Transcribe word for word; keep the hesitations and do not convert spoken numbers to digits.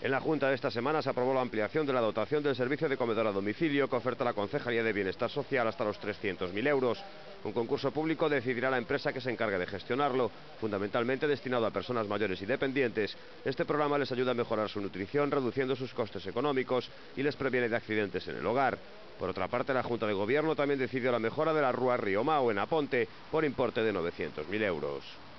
En la Junta de esta semana se aprobó la ampliación de la dotación del servicio de comedor a domicilio que oferta la Concejalía de Bienestar Social hasta los trescientos mil euros. Un concurso público decidirá la empresa que se encargue de gestionarlo, fundamentalmente destinado a personas mayores y dependientes. Este programa les ayuda a mejorar su nutrición, reduciendo sus costes económicos y les previene de accidentes en el hogar. Por otra parte, la Junta de Gobierno también decidió la mejora de la Rúa Río Mao en Aponte por importe de novecientos mil euros.